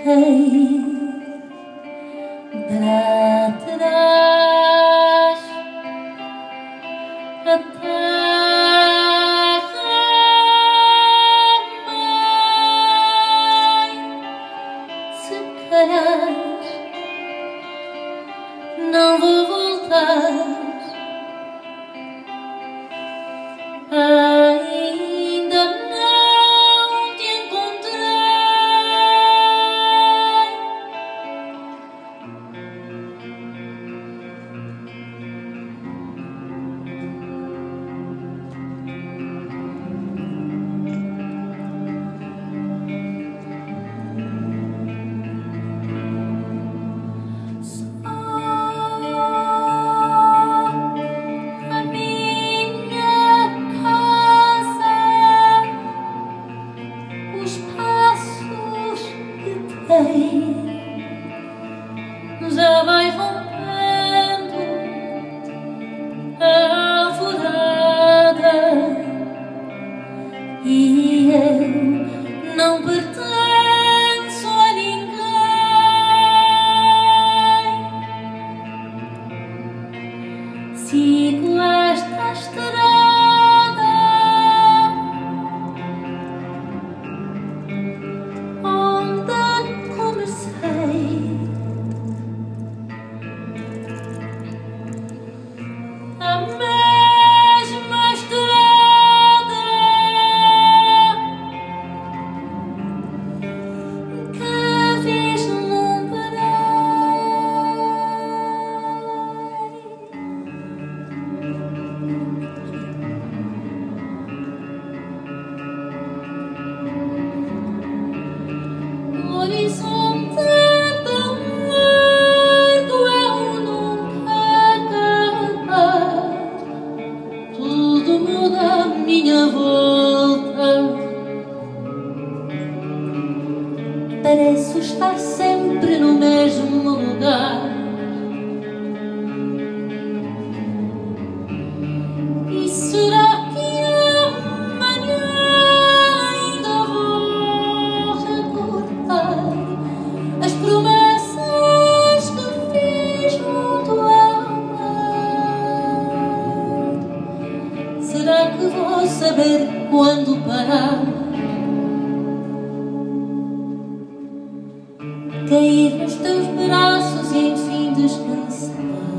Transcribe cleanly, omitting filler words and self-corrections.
fiquei para trás. A terra-mãe, se calhar não vou voltar. Ainda não te encontrei. Só a minha casa, os passos que tem, já vai rompendo a alvorada, e eu não pertenço a ninguém. Sigo esta estrada onde comecei. A mesma estrada que vislumbrei. O horizonte é tão largo, eu nunca acabar. Tudo muda à minha volta. Pareço estar sempre no mesmo lugar. E será que amanhã ainda vou recordar as promessas que fiz junto ao mar? Será que vou saber quando parar? Cair nos teus braços e enfim descansar.